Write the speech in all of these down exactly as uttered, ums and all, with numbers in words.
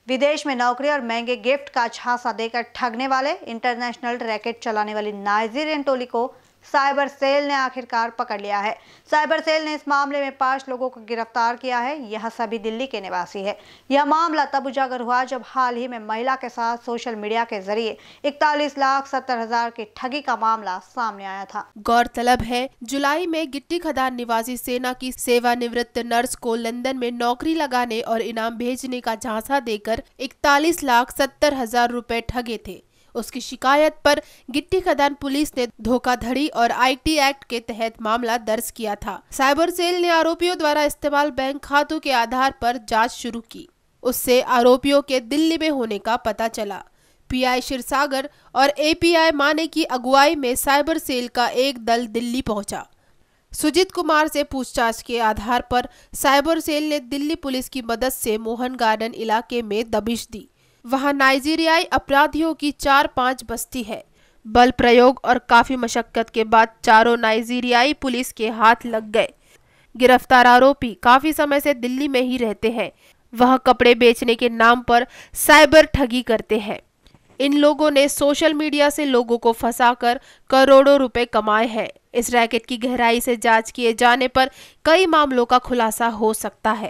विदेश में नौकरी और महंगे गिफ्ट का झांसा देकर ठगने वाले इंटरनेशनल रैकेट चलाने वाली नाइजीरियन टोली को साइबर सेल ने आखिरकार पकड़ लिया है। साइबर सेल ने इस मामले में पांच लोगों को गिरफ्तार किया है। यह सभी दिल्ली के निवासी है। यह मामला तब उजागर हुआ जब हाल ही में महिला के साथ सोशल मीडिया के जरिए इकतालीस लाख सत्तर हजार की ठगी का मामला सामने आया था। गौरतलब है, जुलाई में गिट्टी खदान निवासी सेना की सेवानिवृत्त नर्स को लंदन में नौकरी लगाने और इनाम भेजने का झांसा देकर इकतालीस लाख सत्तर हजार रुपए ठगे थे। उसकी शिकायत पर गिट्टी खदान पुलिस ने धोखाधड़ी और आईटी एक्ट के तहत मामला दर्ज किया था। साइबर सेल ने आरोपियों द्वारा इस्तेमाल बैंक खातों के आधार पर जांच शुरू की। उससे आरोपियों के दिल्ली में होने का पता चला। पीआई क्षीरसागर और एपीआई माने की अगुवाई में साइबर सेल का एक दल दिल्ली पहुंचा। सुजीत कुमार से पूछताछ के आधार पर साइबर सेल ने दिल्ली पुलिस की मदद से मोहन गार्डन इलाके में दबिश दी। वहां नाइजीरियाई अपराधियों की चार पांच बस्ती है। बल प्रयोग और काफी मशक्कत के बाद चारों नाइजीरियाई पुलिस के हाथ लग गए। गिरफ्तार आरोपी काफी समय से दिल्ली में ही रहते हैं। वह कपड़े बेचने के नाम पर साइबर ठगी करते हैं। इन लोगों ने सोशल मीडिया से लोगों को फंसाकर करोड़ों रुपए कमाए हैं। इस रैकेट की गहराई से जांच किए जाने पर कई मामलों का खुलासा हो सकता है।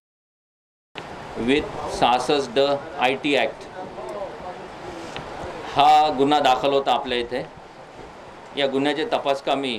विथ सहासष्ट आय टी ॲक्ट हा गुन्हा दाखल होता आपल्या इथे। या गुन्ह्याचे तपासकामी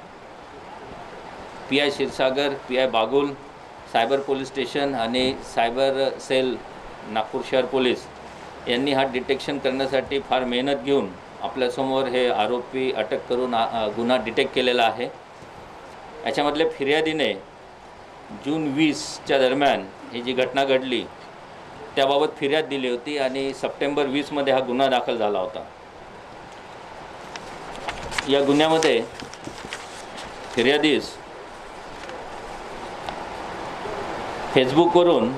P I Kshirsagar, P I Bagul, cyber police station आणि सायबर सेल नागपूर शहर पोलीस यांनी हा डिटेक्शन करण्यासाठी फार मेहनत घेऊन आपल्यासमोर हे आरोपी अटक करून गुन्हा डिटेक्ट केलेला आहे। याच्यामधले फिर्यादीने जून वीसच्या दरम्यान ही जी घटना घडली त्याबाबत फिर्याद दिली होती आणि सप्टेंबर वीस मध्ये हा गुन्हा दाखल झाला होता। या गुन्ह्यामध्ये फिर्यादीस फेसबुकवरून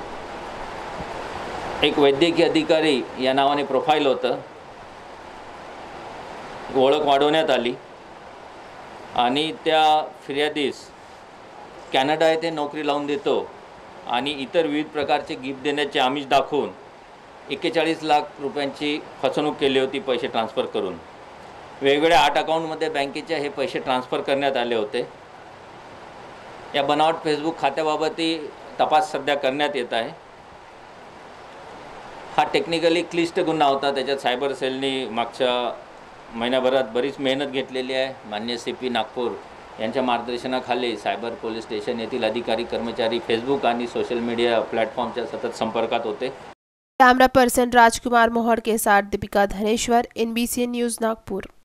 एक वैद्यकीय अधिकारी या नावाने प्रोफाईल होतं, ओळख वाढवण्यात आली आणि त्या फिर्यादीस कॅनडा येथे नोकरी लावून देतो आणि इतर विविध प्रकारचे गिफ्ट देण्याचे आमिष दाखवून एक्केचाळीस लाख रुपयांची फसवणूक केली होती पैसे ट्रान्सफर करून। वेगवेगळ्या आठ अकाउंटमध्ये बँकेचे हे पैसे ट्रान्सफर करण्यात आले होते। या बनावट फेसबुक खात्याबाबतही तपास सध्या करण्यात येत आहे। हा टेक्निकली क्लिष्ट गुन्हा होता। त्याच्यात सायबर सेलनी मागच्या महिन्याभरात बरीच मेहनत घेतलेली आहे। माननीय सी पी नागपूर यांच्या मार्गदर्शनाखाली सायबर पोलीस स्टेशन येथील अधिकारी कर्मचारी फेसबुक आणि सोशल मीडिया प्लॅटफॉर्मच्या सतत संपर्कात होते। कैमरा पर्सन राजकुमार मोहर के साथ दीपिका धनेश्वर, एनबीसी न्यूज़ नागपुर।